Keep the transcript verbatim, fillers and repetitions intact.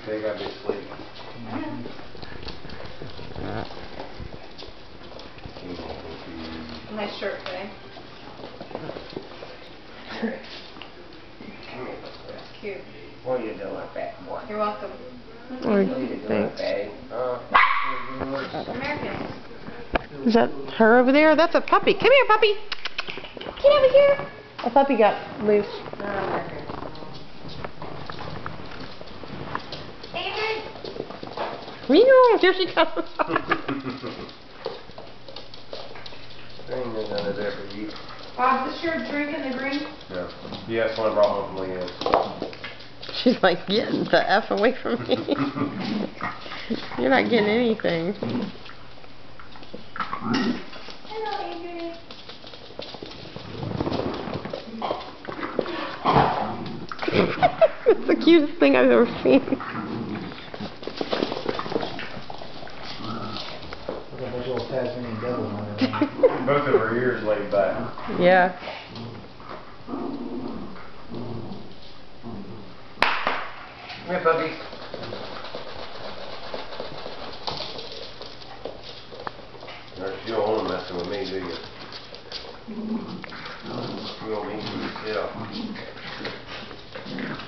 They gotta be asleep. Nice shirt today. That's cute. What are you doing, fat boy? You're welcome. Oh, thanks. Uh, Americus. Is that her over there? That's a puppy. Come here, puppy. Get over here. A puppy got loose. Meow, there she comes. there ain't none of there for you. Bob, this your drink in the green? No. Yeah, that's one I brought home from Leanne's. She's like, get the F away from me. You're not getting anything. Hello, Adrian. It's the cutest thing I've ever seen. Both of her ears laid back. Yeah. Come here, puppy. You don't want to mess with me, do you? You want me to sit up.